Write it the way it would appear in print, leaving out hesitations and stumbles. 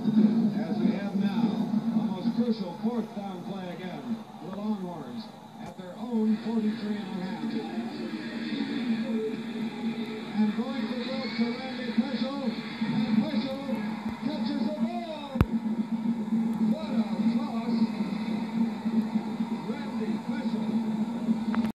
As we have now, almost crucial fourth down play again for the Longhorns at their own 43 and a half. And going to throw to